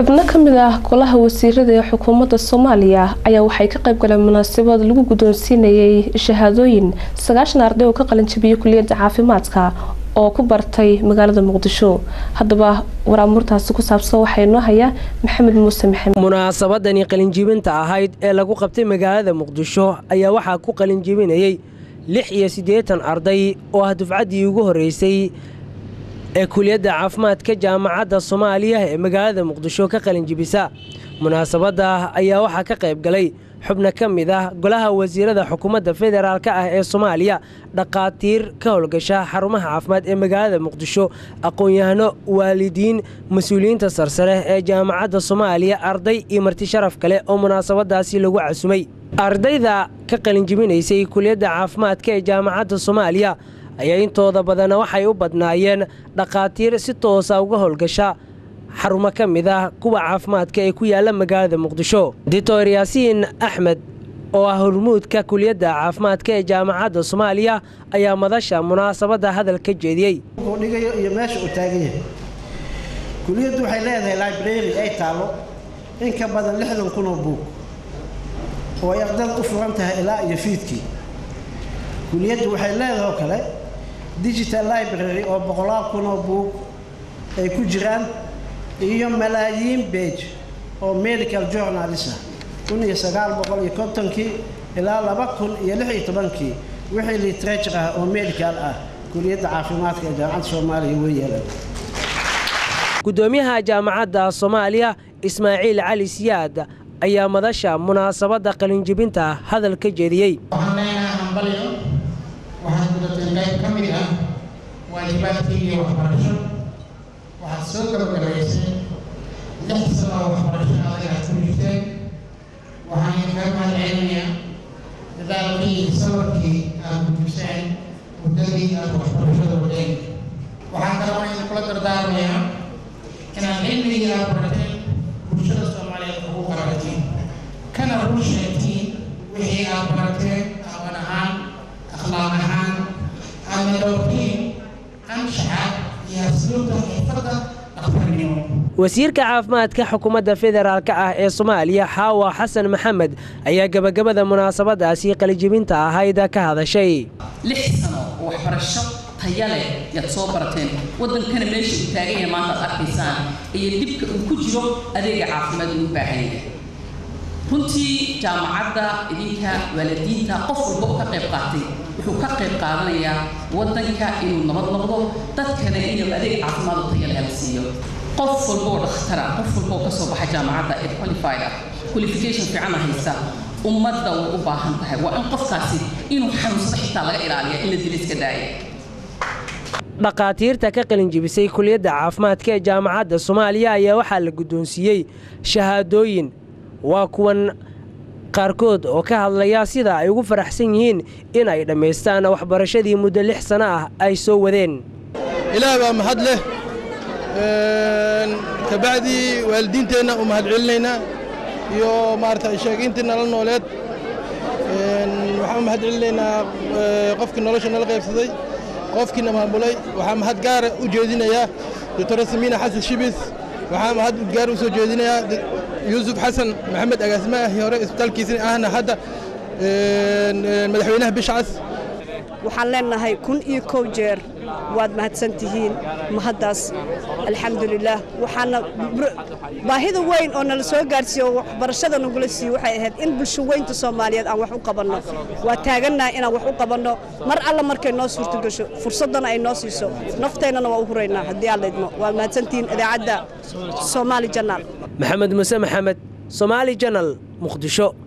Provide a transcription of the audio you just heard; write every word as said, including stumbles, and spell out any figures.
xubno kamid ah golaha wasiirada ee xukuumadda Soomaaliya ayaa waxay ka qayb galeen munaasabad lagu guddoonsiinayay shahaadooyin sagaashan arday oo ka qalin jabiyay kulliyadda caafimaadka oo ku bartay magaalada Muqdisho. Haddaba waraamurtaasi ku saabsan waxay noo haya Maxamed Muuse Maxamed. Munaasabadani qalin jibinta ahayd ee lagu qabtay magaalada Muqdisho ayaa waxa ku qalin jibinayay lix iyo siddeetan arday oo ah dufcadii ugu horeysay ee kulliyadda caafimaadka jaamacadda Soomaaliya ee magaalada Muqdisho ka qalin jibisa. Munaasabada ayaa waxa ka qayb galay xubno kamid ah golaha wasiirada xukuumadda federaalka ah ee Soomaaliya, dhaqaatiir ka howlgasha xarumaha caafimaad ee magaalada Muqdisho, aqoon-yahano, waalidiin, mas'uuliyiinta sarsare ee jaamacadda Soomaaliya, arday iyo marti sharaf kale oo munaasabadaasi lagu casumay. Ardayda ka qalin jibinaysay kulliyadda caafimaadka ee jaamacadda Soomaaliya ayaa intooda badan waxay u badnaayeen dhaqaatiir si toos ah uga howlgasha xarumo ka mid ah kuwa caafimaadka ee ku yaala magaalada Muqdisho. Doctor Yaasiin Axmed oo ah hormuudka kulliyadda caafimaadka ee jaamacadda Soomaaliya ayaa madasha munaasabada hadal ka jeediyay. Dhigayo iyo meesha uu taagan yahay. Kulliyaddu waxay leedahay library ay taalo in ka badan lixdan kun oo buug oo ay ardaydu u furan tahay ilaa iyo fiidkii. Kulliyaddu waxay leedahay oo kale digital library oo boqolaal kun oo buug ay ku jiraan iyo malaayiin page oo medical journals ah kun iyo sagaal boqol iyo kontonkii ilaa laba kun iyo lix iyo tobankii wixii literature ah oo medical ah kulliyadda caafimaadka ee jaamacadda Soomaaliya way yeelan. Gudoomiyaha jaamacadda Soomaaliya Ismaaciil Cali Siyaad ayaa madasha munaasabada qalin jibinta hadal ka jeediyay. waxaan gudatay qayb ka mid ah waajibaadkii waxbarasho waxaad soo gabagabaysay lix sano oo waxbarasho adag aad ku jirteen waxaan idinkaga mahadcelinayaa dadaalkii sabarkii aad gudbiseen muddadii aad waxbarashada wadeen. waxaan kaloo idinkula dardaarmayaa inaad cilmigii aad barateen bulshada Soomaaliyeed ugu qarabatiin kana run sheegtiin wixii aad barateen aqoon ahaan أخلاق عام أنا دوتين أمشي يسلوك الفضل أكثر منهم. wasiirka caafimaadka xukuumadda federaalka ah ee Soomaaliya Xaawa Xasan Maxamed ayaa gabagabada munaasabadaasi qalin jibinta ahayd ka hadashay. lix sano oo waxbarasho tayo leh yaad soo barateen wadankana meesha uu taagan yahay maanta arkaysaan iyo dibka uu ku jiro adeega caafimaad uu baahan yahay. runtii jaamacadda idinka waalidiinta qof walba ka qayb qaatay wuxuu ka qayb qaadanayaa wadanka inuu nabad noqdo dadkana inuu adeeg caafimaad u tayo leh siiyo. qof walba oo dhakhtar ah qof walba oo ka soo baxay jaamacadda ee qualified ah qualification fiican haysta ummadda way u baahan tahay waa in qofkaasi inuu xanuunsado xitaa laga ilaaliyo in la dil iska daayo. dhaqaatiirta ka qalin jibisay kulliyadda caafimaadka ee jaamacadda Soomaaliya ayaa waxaa la guddoonsiiyey shahaadooyin. waa kuwan qaarkood oo ka hadlaya sida ay ugu faraxsan yihiin in ay dhameystaan waxbarashadii muddo lix sano ah ay soo wadeen. ilaahay baa mahad leh ka bacdi waalidiinteena u mahad celinayna iyo maartay sheegintii nala nooleed waxaan mahad celinaynaa qofkii nolosha nala qaybsaday qofkii maamulay waxaan mahad gaar u jeedinayaa Doctor Samiina Xasan Shibis waxaan mahad gaar u soo jeedinayaa يوسف حسن محمد أجازمة هيوري إسبتال كيسين أهنا هذا مدحوينه بشعث وحلنا هاي كن إيكو جير واد مهتسنتهين مهداس الحمد لله وحنا باهذا وين أنا لسوق جارسيو برشة نقول سي وحيد إن بشوين تصوماليات أو وحوق قبلنا وتاجنا إن وحوق قبلنا مر على مركز الناس ورتجشوا فرصتنا أي ناس يسوا نفتينا وأهرينا هدي على دم والمهتسنتين إذا عدا صومالي جنال محمد موسى محمد صومالي جنال مقدشو.